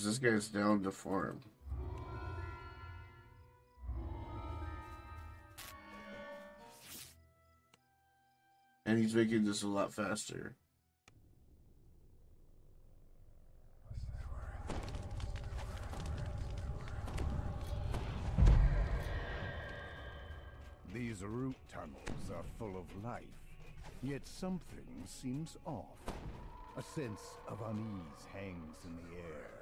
this guy's down to farm. And he's making this a lot faster. These root tunnels are full of life, yet something seems off. A sense of unease hangs in the air.